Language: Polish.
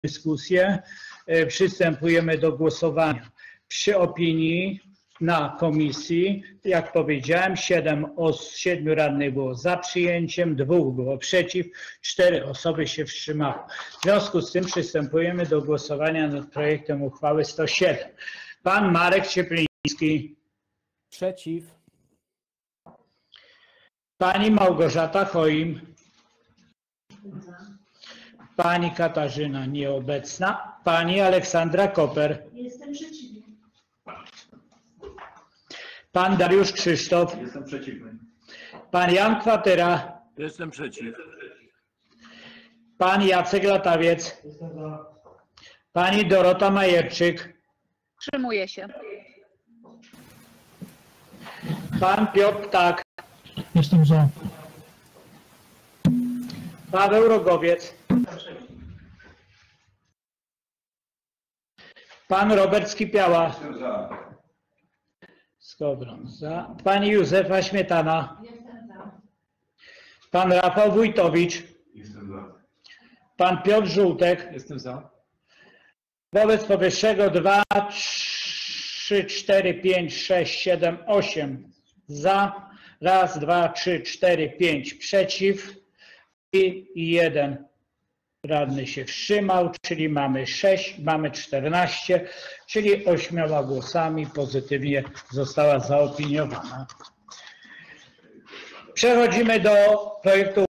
dyskusję. Przystępujemy do głosowania. Przy opinii na komisji, jak powiedziałem, 7 radnych było za przyjęciem, 2 było przeciw, 4 osoby się wstrzymały. W związku z tym przystępujemy do głosowania nad projektem uchwały 107. Pan Marek Ciepliński. Przeciw. Pani Małgorzata Choim. Pani Katarzyna nieobecna. Pani Aleksandra Koper. Jestem przeciwny. Pan Dariusz Krzysztof. Jestem przeciwny. Pan Jan Kwatyra. Jestem przeciw. Pan Jacek Latawiec. Jestem za. Pani Dorota Majerczyk. Wstrzymuję się. Pan Piotr Ptak. Jestem za. Paweł Rogowiec. Pan Robert Skipiała. Jestem za. Skowron za. Pani Józefa Śmietana. Jestem za. Pan Rafał Wójtowicz. Jestem za. Pan Piotr Żółtek. Jestem za. Wobec powyższego 2, 3, 4, 5, 6, 7, 8 za. 1, 2, 3, 4, 5 przeciw i 1 radny się wstrzymał, czyli mamy 6, mamy 14, czyli 8 głosami pozytywnie została zaopiniowana. Przechodzimy do projektu